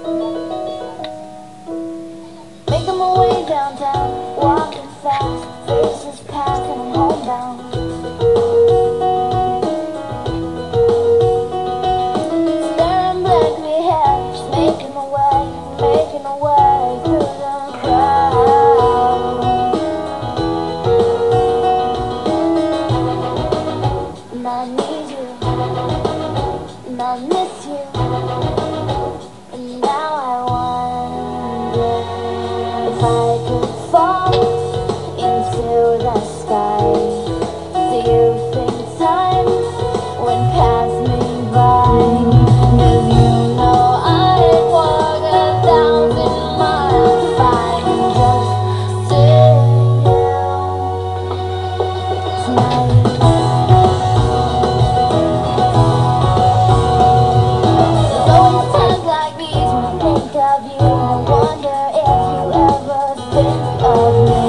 Making my way downtown, walking fast, faces pass and I'm homebound. Staring blankly ahead, just making my way through the crowd. And I need you, and I miss you, and now I wonder if I could fall into the sky. Do you think time would pass me by? 'Cause you know I'd walk 1,000 miles if I can just see you tonight. There's always times like these when I think of you, and I wonder if you ever think of me.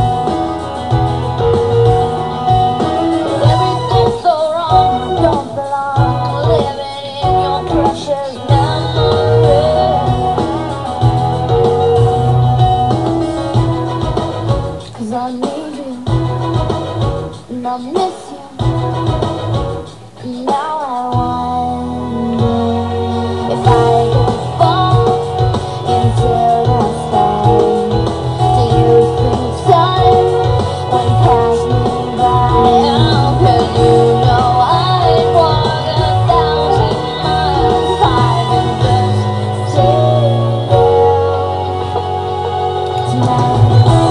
'Cause everything's so wrong, I don't belong, I'm living in your precious memory. 'Cause I need you, and I miss you, and now I wonder if I could fall into the sky. Do you think time would pass me by? 'Cause you know I'd walk 1,000 miles if I could just see you tonight.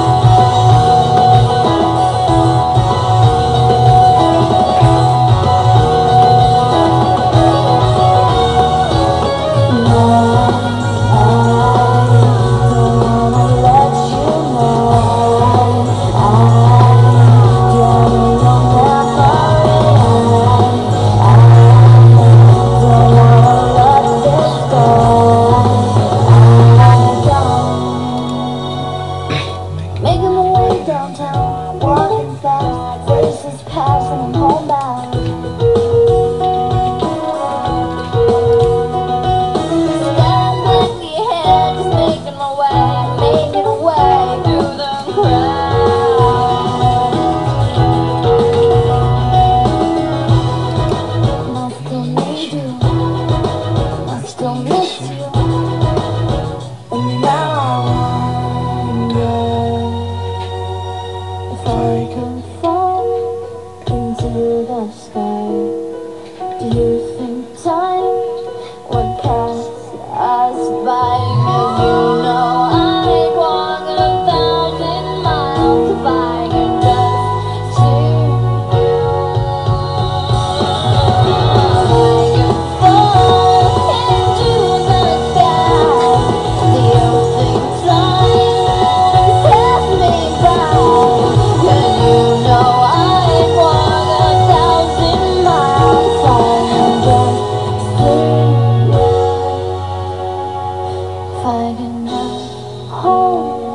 Making my way downtown, walking fast, faces pass and I'm homebound. Staring blankly ahead, just making my way through the crowd. And I still need you, I still miss you, and now I wonder if I could fall into the sky. Do you think time would pass us by? 'Cause you know I'd walk 1,000 miles if I could just see you. If I could fall into the sky, do you think time would pass me by? 'Cause you know I'd walk 1,000 miles if I could just see you. If I can just hold